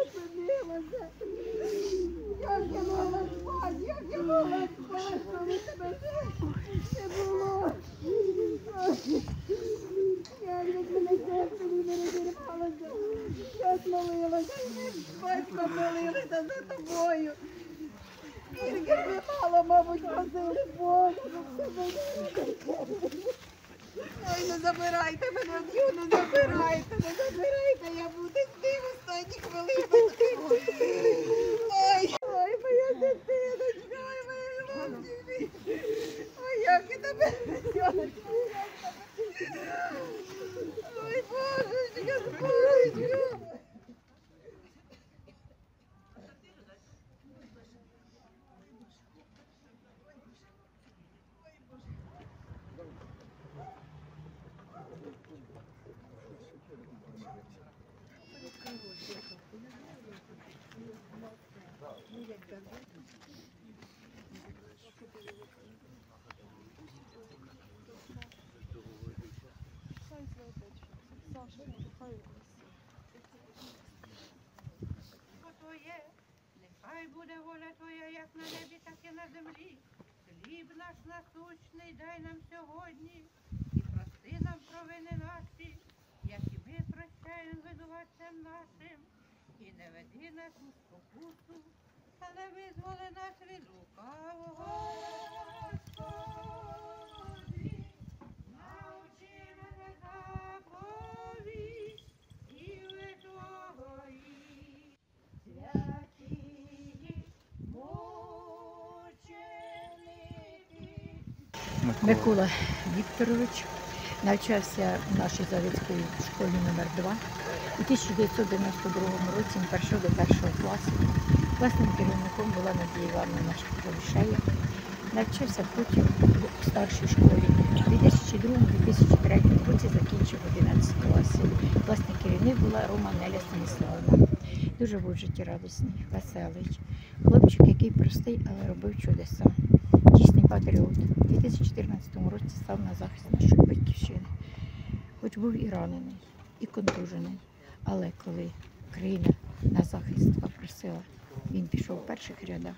зупинилася. Як я мала спати, як я мала спати, коли тебе не було. Як мене серце не розірвалося. Я молилася, батько молилися за тобою. Скільки ви мало, мабуть, просили Бога, ой, не забирайте мене, не забирайте, я буду з ним останні хвилиночки. Ой, моя дитиночка, ой, моя хлопчик. Ой, як я тебе люблю. Ой, Божечка, Божечка. Нехай буде воля Твоя, як на небі, так і на землі. Хліб наш насущний дай нам сьогодні, і прости нам провини наші, як і ми прощаємо винуватцям нашим. І не веди нас у спокусу, але визволи нас від лукавого. Господи, научи мене заповідь і Твої. Микола Вікторович навчався в нашій Заводській школі номер 2. У 1992 році він перейшов до 1 класу. Класним керівником була Надія Івановна Шевченка. Навчався потім у старшій школі. У 2002-2003 році закінчив 11 класів. Класний керівник була Рома Неля Станіславівна. Дуже був життєрадісний, веселий. Хлопчик, який простий, але робив чудеса. Дійсний патріот. У 2014 році став на захист нашої батьківщини. Хоч був і ранений, і контужений. Але коли країна на захист попросила, він пішов в перших рядах.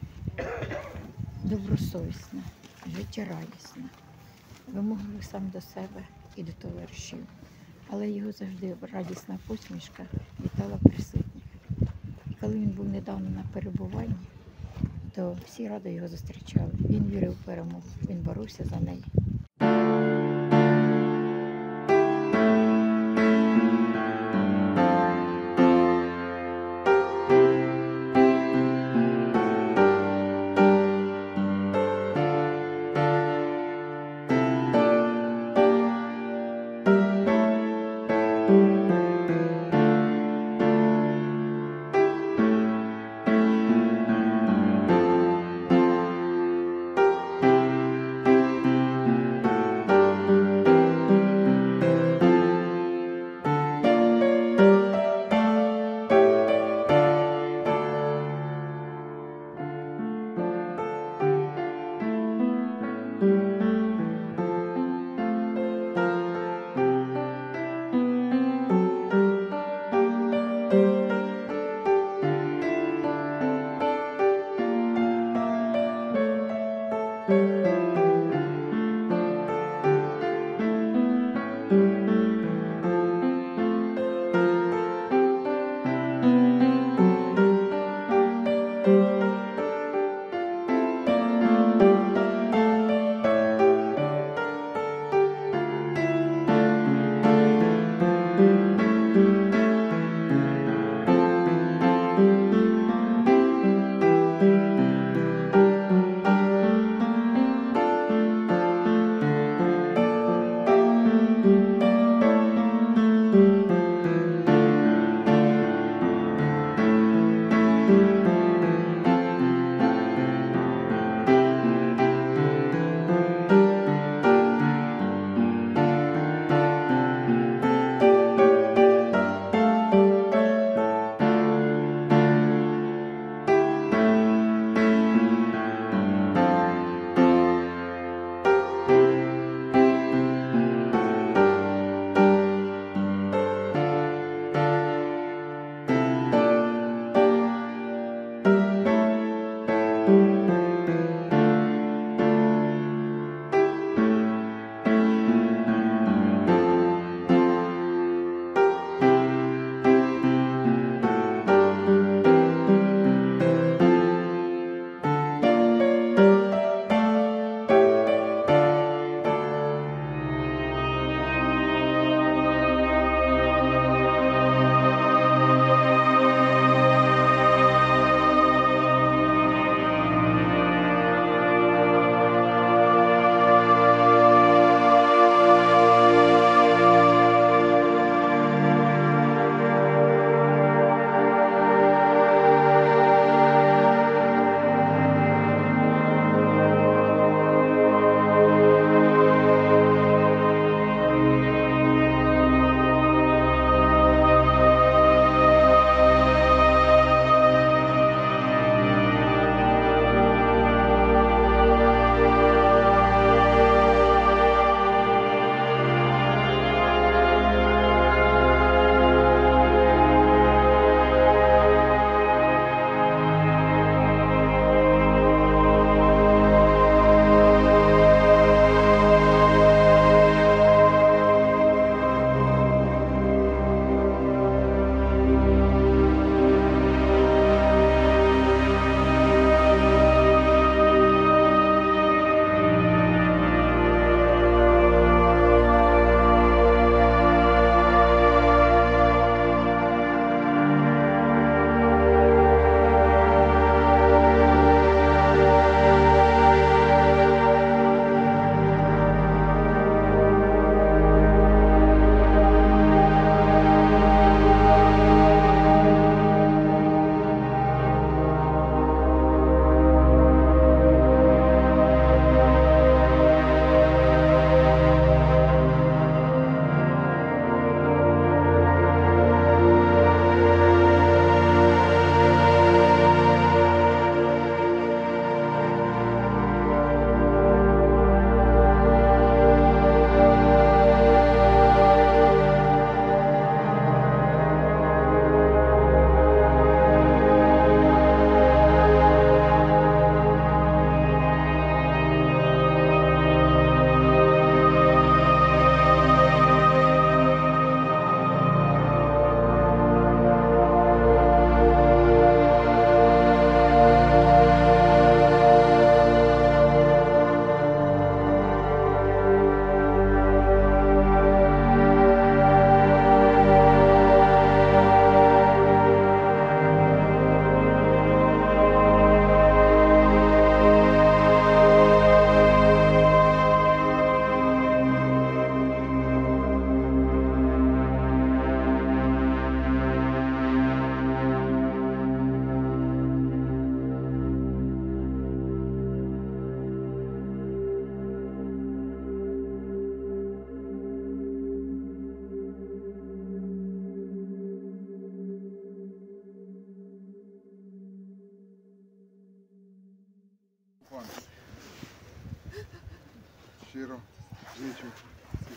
Добросовісна, життєрадісна, вимогливий сам до себе і до товаришів. Але його завжди радісна посмішка вітала присутніх. І коли він був недавно на перебуванні, то всі радо його зустрічали. Він вірив в перемогу, він боровся за неї.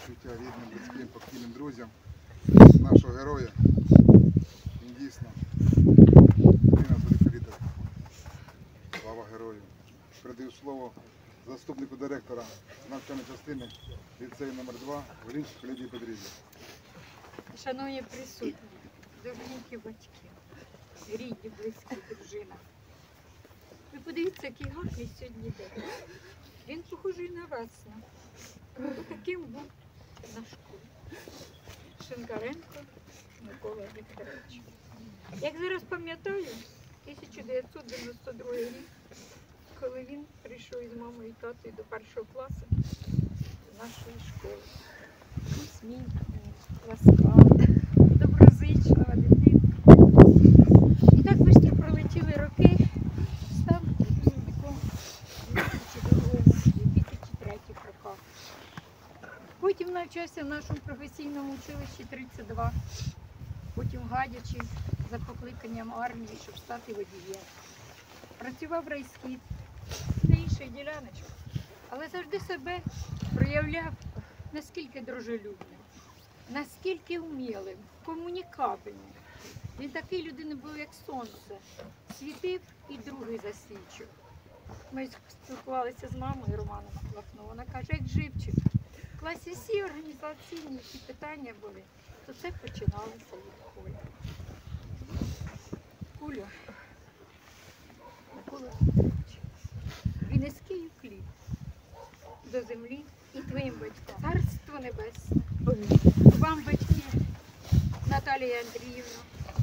співчуття рідним, близьким, покійним друзям нашого героя. Він дійсно людина з великого літера. Слава герою. Передаю слово заступнику директора з навчальної частини ліцею номер 2 Горінчик Лідії Петрівні. Шановні присутні, дорогі батьки, рідні, близькі, дружина. Ви подивіться, який гарний сьогодні день. Він похожий на вас. Таким був наш школі. Шинкаренко Микола Вікторович. Як зараз пам'ятаю, 1992 рік, коли він прийшов із мамою і татою до 1 класу нашої школи. Усміхнений, ласкавий, доброзичлива дитина. І так швидко пролетіли роки, став випускником у 2002-2003 роках. Потім навчався в нашому професійному училищі 32, потім гадячи за покликанням армії, щоб стати водієм. Працював в райській, на інших діляночках, але завжди себе проявляв наскільки дружелюбним, наскільки вмілим, комунікабельним. Він такий людина був, як сонце, світив і другий засвічив. Ми спілкувалися з мамою Романом Лахно, вона каже, як живчик. В класі всі організаційні які питання були, то це починалося від Колі. Куля, Микола Вікторович, він із Київ кліп до землі і твоїм батькам. Царство небесне. Вам, батьки, Наталія Андріївна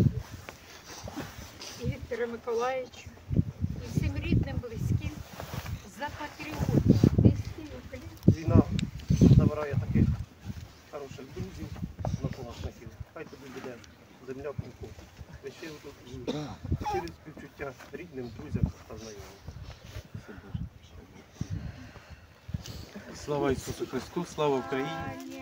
і Віктора Миколаївичу, і всім рідним, близьким, за патріотів. Низький уклін. Війна забирає таких хороших друзів на помощників. Хай тобі буде земля пункту. Лишив тут через співчуття рідним, друзям та знайомим. Слава Ісусу Христу, слава Україні!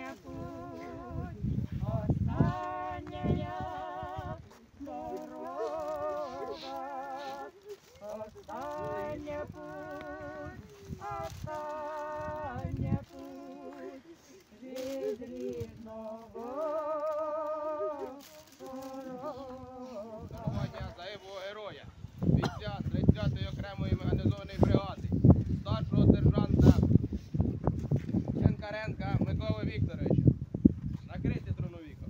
Загиблого героя, бійця 30-ї окремої механізованої бригади, старшого сержанта Шинкаренка Миколи Вікторовича. Накрити труновіко.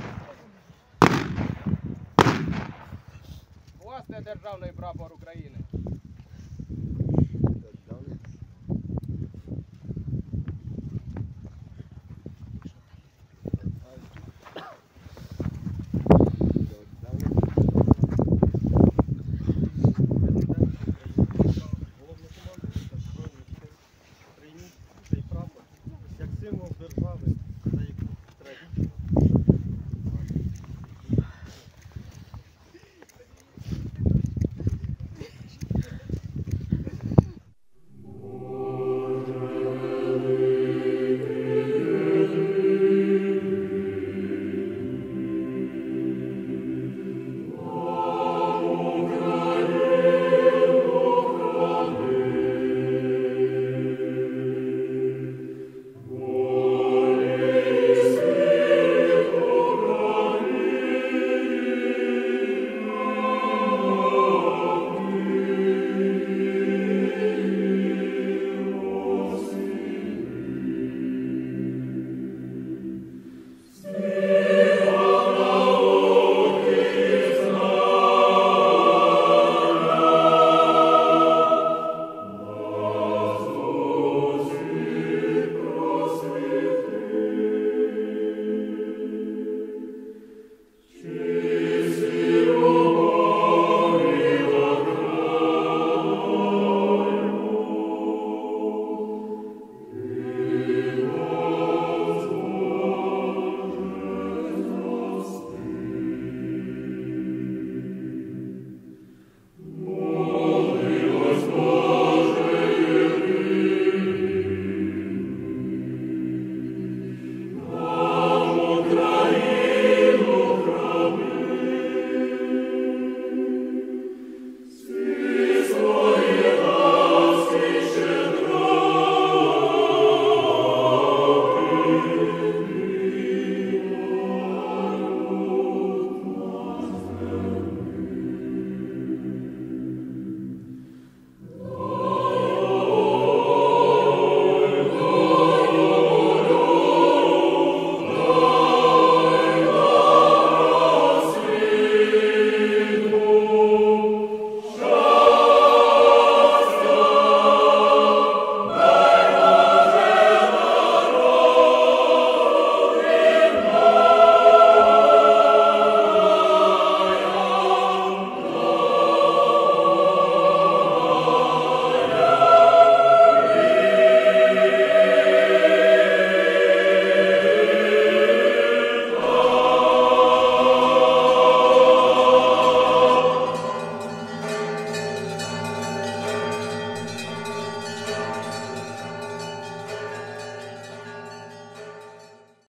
Власне державний прапор України.